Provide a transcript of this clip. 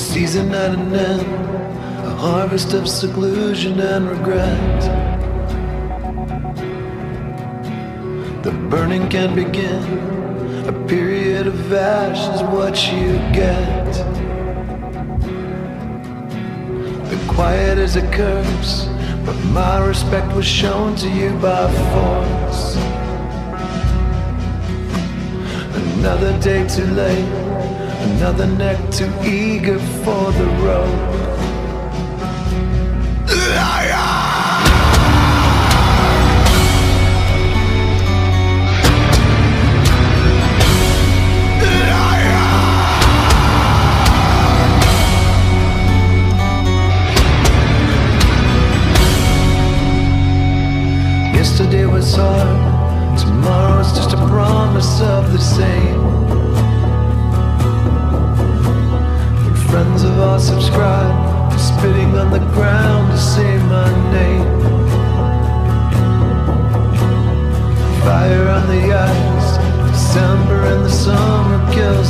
season at an end, a harvest of seclusion and regret. The burning can begin, a period of ash is what you get. The quiet is a curse, but my respect was shown to you by force. Another day too late, another neck too eager for the road. Yesterday was hard, tomorrow's just a promise of the same. When friends of ours subscribe to spitting on the ground to say my name. Fire on the ice, December in the summer kills